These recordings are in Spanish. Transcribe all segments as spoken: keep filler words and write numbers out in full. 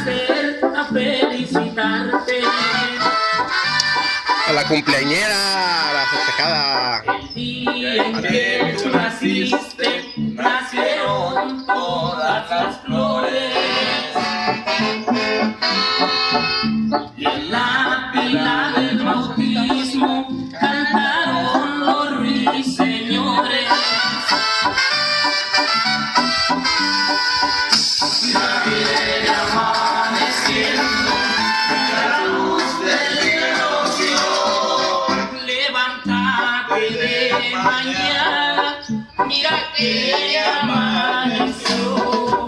placer a felicitarte. A la cumpleañera, a la festejada. El día en que tú naciste, nacieron todas las flores. Y en la pila del bautismo cantaron los ruiseñores. La viene amaneciendo, la luz del cielo dio. Levántate de mañana, mira que ya amaneció.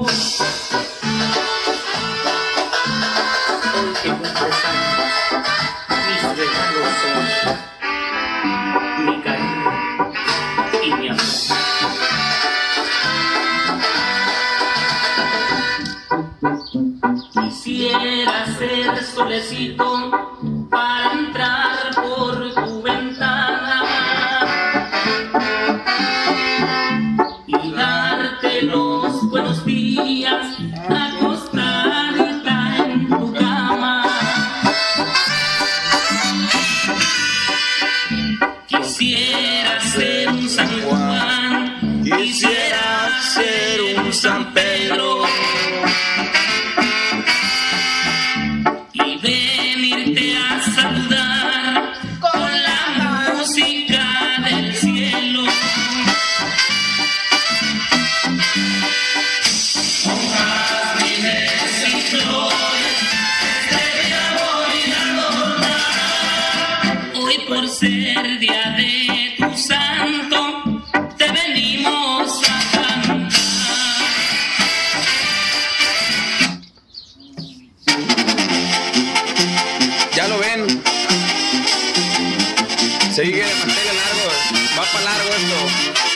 Hoy que cumples años, mis regalos son mi cariño y mi amor. Quisiera ser solecito para entrar por tu ventana y darte los buenos días, acostadita en tu cama. Quisiera ser un San Juan, quisiera ser un San Pedro y venirte a saludar con la música del cielo. Hojas, jazmines y flores, de amor y adornar. Hoy por ser día de tu santo, te venimos a cantar. Ya lo ven. Sigue de mantener largo. Va para largo esto.